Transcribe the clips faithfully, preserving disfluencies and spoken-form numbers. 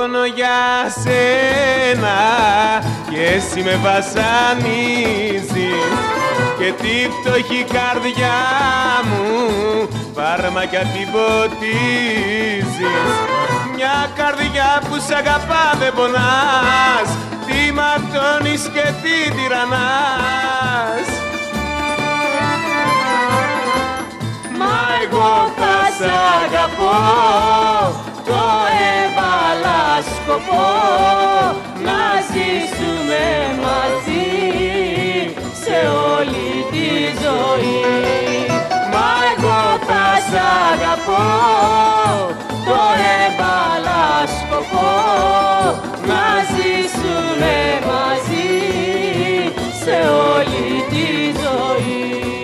πόνο για σένα και εσύ με βασανίζεις και τη φτωχή καρδιά μου φάρμακα την ποτίζεις. Μια καρδιά που σ' αγαπά δεν πονάς, τη ματώνεις και τη τυραννάς. Μα εγώ θα σ' αγαπώ, το έβαλα σκοπό, να ζήσουμε μαζί σε όλη τη ζωή. Μα εγώ θα σ' αγαπώ, το έβαλα σκοπό, να ζήσουμε μαζί σε όλη τη ζωή.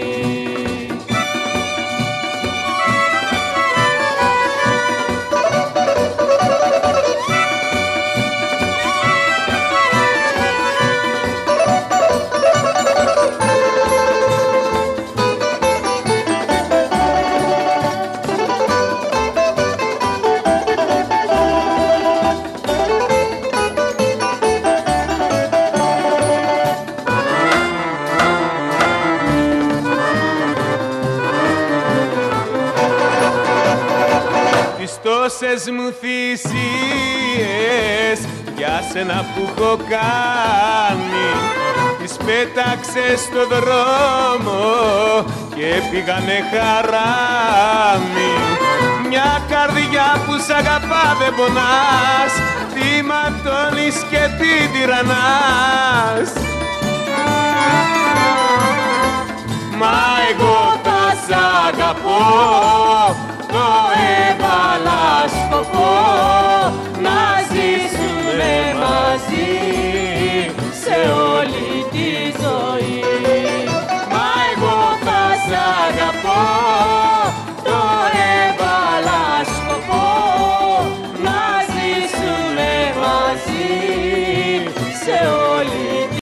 Τόσες μου θυσίες για σένα που έχω κάνει, τις πέταξες στο δρόμο και πήγανε χαράμι. Μια καρδιά που σ' αγαπά δεν πονάς, τη ματώνεις και τη τυραννάς. Μα εγώ θα σ' αγαπώ, το έβαλα σκοπό, να ζήσουμε μαζί σε όλη τη ζωή. Μα εγώ θα σ' αγαπώ, το έβαλα σκοπό, να ζήσουμε μαζί σε όλη τη ζωή.